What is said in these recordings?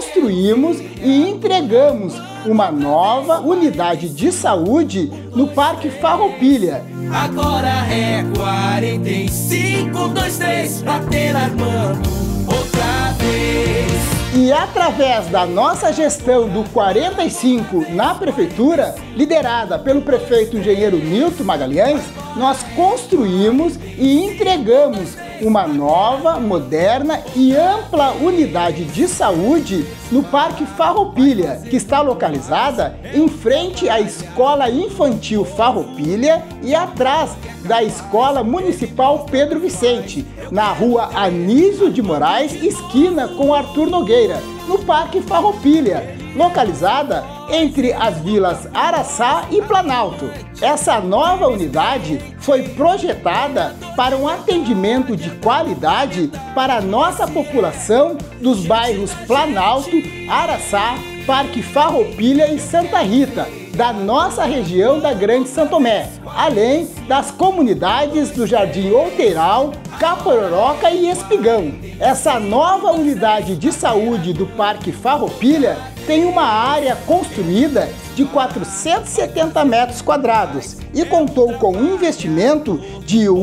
construímos e entregamos uma nova unidade de saúde no Parque Farroupilha. Agora é 4523, bater armando outra vez. E através da nossa gestão do 45 na Prefeitura, liderada pelo prefeito engenheiro Milton Magalhães, nós construímos e entregamos uma nova, moderna e ampla unidade de saúde no Parque Farroupilha, que está localizada em frente à Escola Infantil Farroupilha e atrás da Escola Municipal Pedro Vicente, na rua Anísio de Moraes, esquina com Arthur Nogueira, no Parque Farroupilha, localizada entre as vilas Araçá e Planalto. Essa nova unidade foi projetada para um atendimento de qualidade para a nossa população dos bairros Planalto, Araçá, Parque Farroupilha e Santa Rita, da nossa região da Grande São Tomé, além das comunidades do Jardim Outeiral, Capororoca e Espigão. Essa nova unidade de saúde do Parque Farroupilha tem uma área construída de 470 metros quadrados e contou com um investimento de R$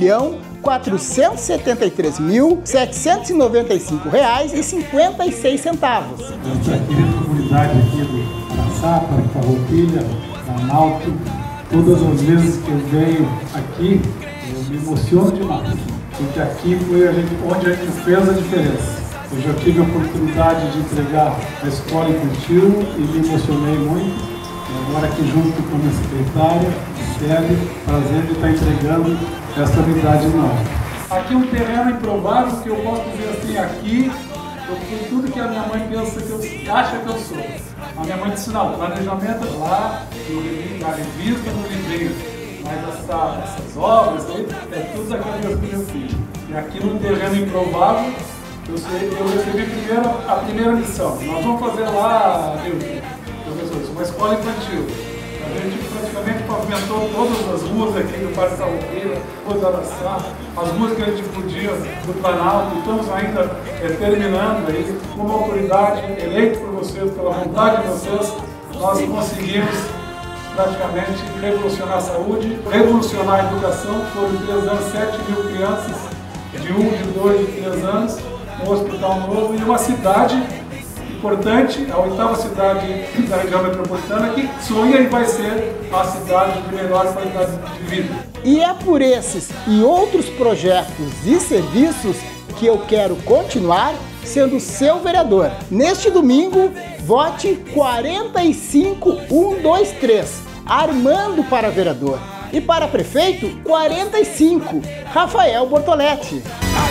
1.473.795,56. Essa querida comunidade aqui do Araçá, Parque Farroupilha, Planalto, todas as vezes que eu venho aqui, eu me emociono demais, porque aqui foi onde a gente fez a diferença. Eu já tive a oportunidade de entregar a escola infantil e me emocionei muito. E agora aqui junto com a minha secretária, Célia, prazer de estar entregando essa unidade nova. Aqui é um terreno improvável que eu posso dizer assim, aqui eu fui tudo que a minha mãe pensa que eu acha que eu sou. A minha mãe disse, não, planejamento é lá, na revista, no livrinho. Mas essas obras aí, é tudo da cabeça do meu filho. E aqui no terreno improvável, eu recebi a primeira lição. Nós vamos fazer lá, professores, uma escola infantil. A gente praticamente pavimentou todas as ruas aqui do Parque Farroupilha, Rua do Araçá, as ruas que a gente podia do Planalto. Estamos ainda terminando aí, com uma autoridade eleita por vocês, pela vontade de vocês, nós conseguimos praticamente revolucionar a saúde, revolucionar a educação. Foram em 3 anos 7 mil crianças de 1, de 2, de 3 anos, um hospital novo e uma cidade importante, a 8ª cidade da região metropolitana, que sonha e vai ser a cidade de melhor qualidade de vida. E é por esses e outros projetos e serviços que eu quero continuar sendo seu vereador. Neste domingo, vote 45123, Armando para vereador. E para prefeito, 45, Rafael Bortoletti.